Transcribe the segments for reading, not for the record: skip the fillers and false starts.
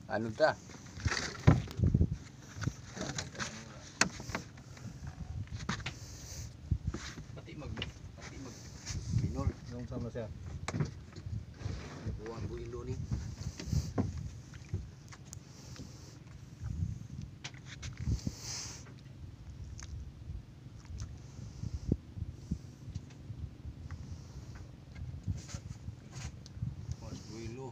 Ano ta? Pati mag minor. Yung sama siya. Buwan builo ni. Buwan builo.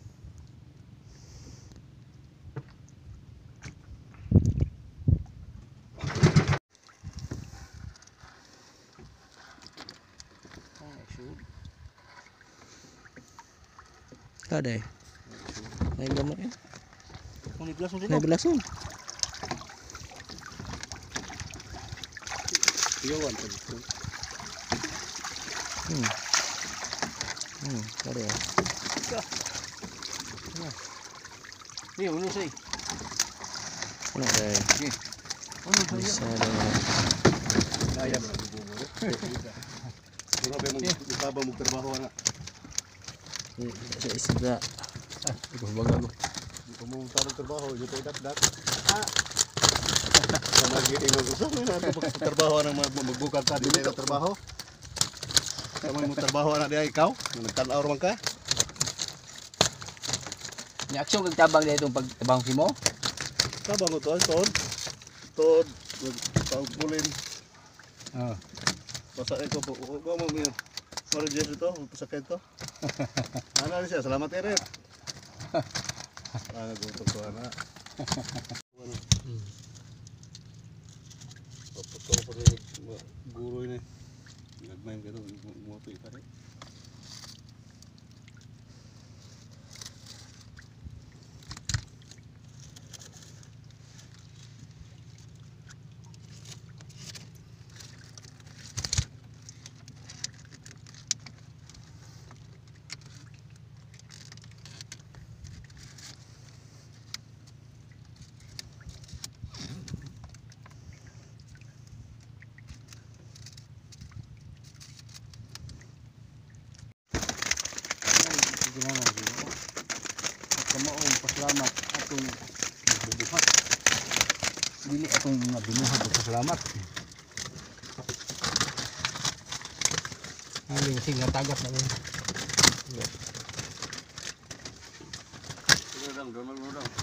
Kada eh. May gamay eh. Kung naglason dito. Naglason. Iyawan pa dito. Kada eh. Iya, ulo say. Ano kaya? Ano say? Isa lang. Kaya mo buburo. Grabe mo itabang mo trabaho na. Sa isda. Ikaw baga ko. Dito mo tarong trabaho, dito idak-dak. Sama gini mo gusto mo na trabaho na magbukat ta dito na trabaho. Sama mo trabaho na diay ikaw, nagtan-aw man ka. Ni aksyon kag tabang dito pagtabang si mo. Tabang ko to, tod, pagpulin. Ah. Basta ko po, ko mo mi. Sorry Jess ito, pasakit to. Ano siya, salamat Eret. Ano gusto ko ana. Pagpatol pa rin guro ini. Nagmain ka to, mo to ipare. Ginawa ko. Kamaong pasalamat atong bubuhat. Dili atong mga binuhat pasalamat. Ano yung sing natagas na yun. Sige lang, donal mo lang.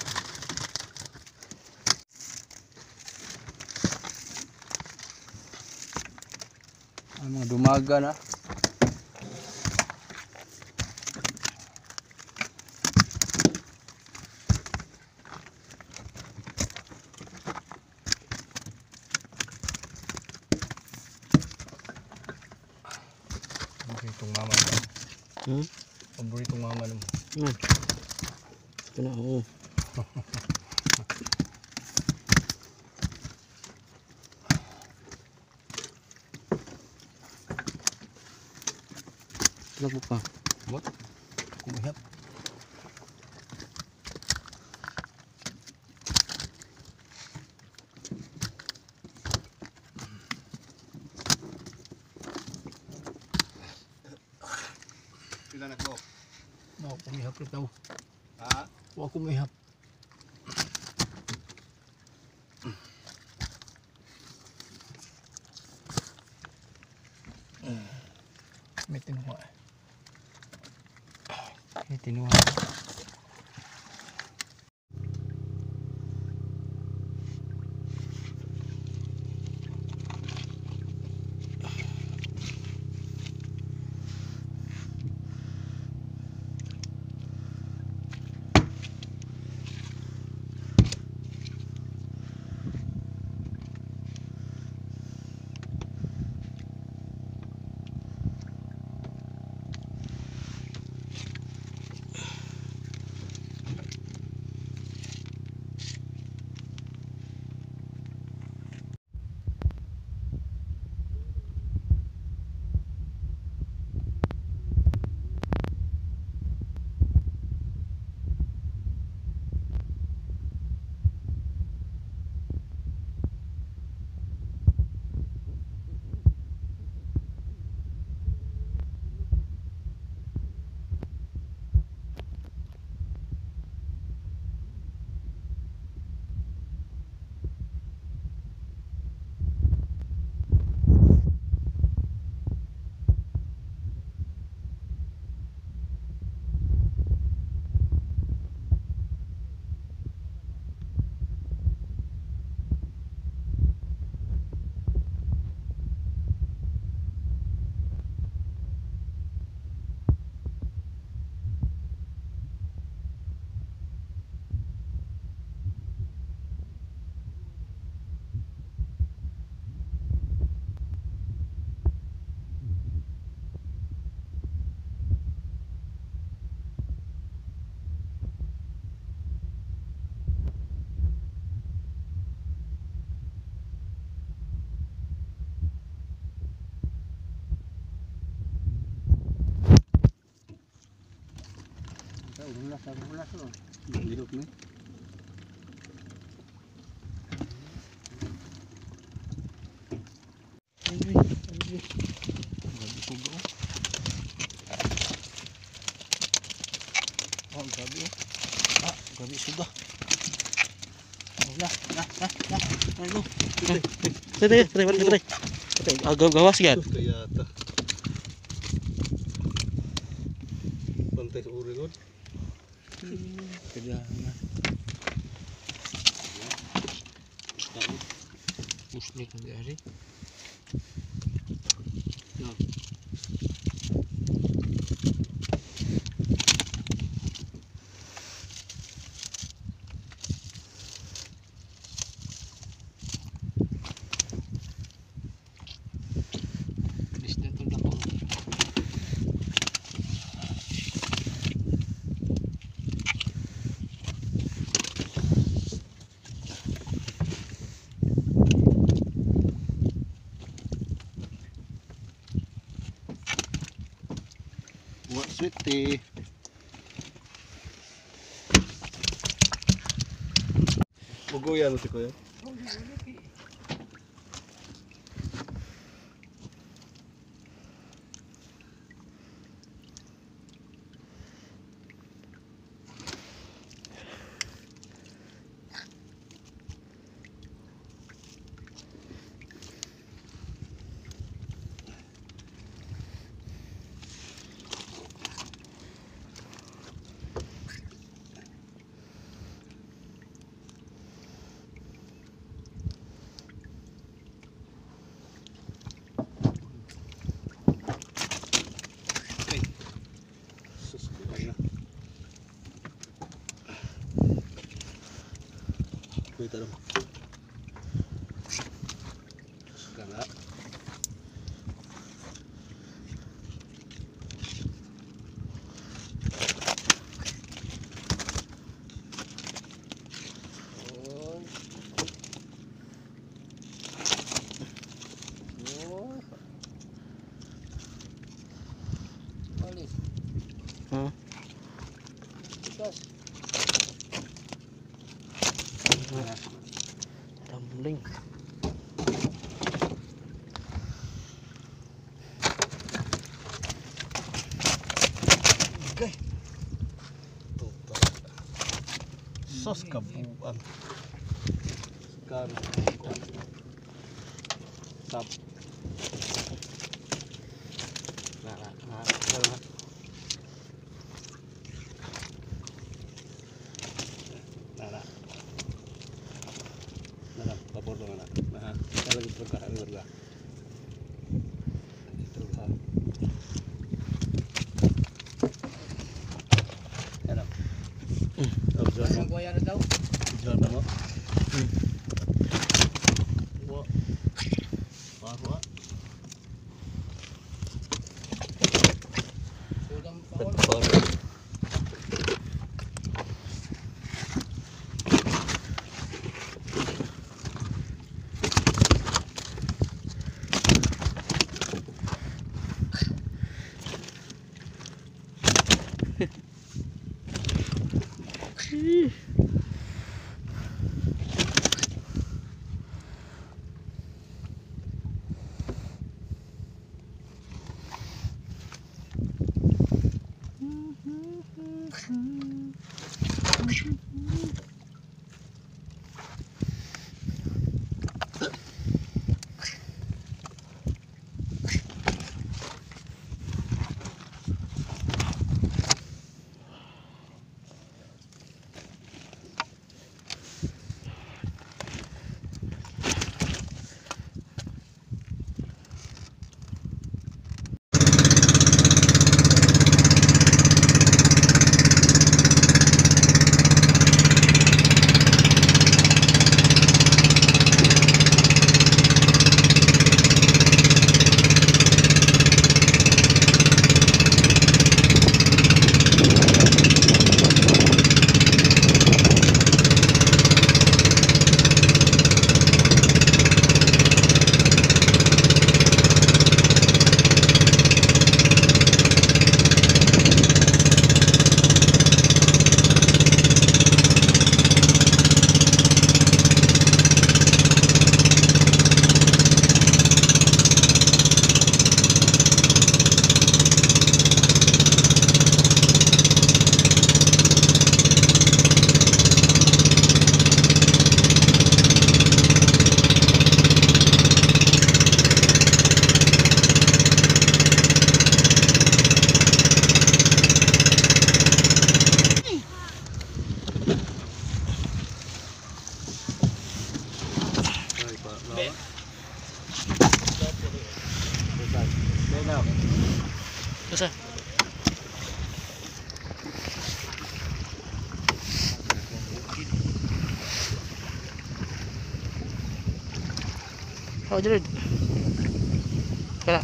Ang mga dumaga na. Paboritong mama mo. Paboritong mama mo. Ito na, oo. Lagbo pa. What? Kumihap. Pila na ko. Ako kumihap ito. Ha? Ako kumihap. May tinuha. May tinuha. Ulas oh. Hilok ni. Grabe suga oh. Oh, grabe oh. Ah, grabe suga. Ano? Tara. Gawas yan. Kaya ta. Pantay sa uri god. Kailangan. Muslik ang gari. Distant ang dako. What sweet tea. Bugoyan mo si Kuya. Sus, kaya na. Wait, ano? Kala. Alis. Hmm. Bukas. Tumbling. Okay. Sos kabuan. Sekarang sap. Nah. Nah, labor dong anak. Nah, kita lagi berkah berkah. Itu ha. Enak. Jual Ano ko yan na daw? jual mo. Wah. Wah. Sudang Betul. paul. Sa. Oh, Jared. Kena.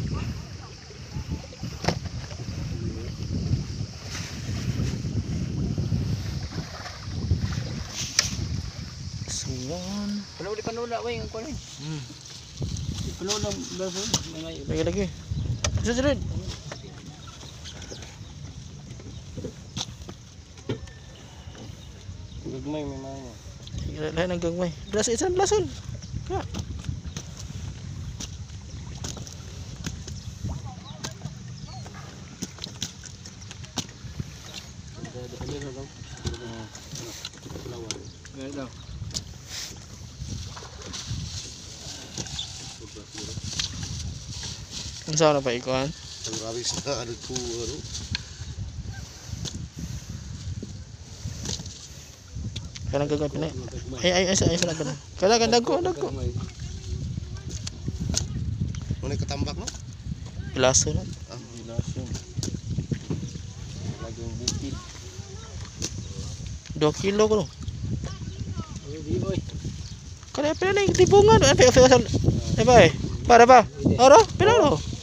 Suwan. Kalau di panula weh ang kuan. Di panula baso may Lagi. Bisa Jared. gagmay may mga. Lain ang gagmay. Belas isan lason. Ya. Gaya daw. Unsa na pa ikuan? Ang grabe sa ano po ano. Kanang gagmay pinay. Ay sa na. Kala kan dagko. Ano yung katambak no? Pilaso na. Ah, Lason. Laging bukid. 2 kilo ko. Oy di oy. Kada pila na tibungan. Ay pa. Para pa. Oro, pila ro.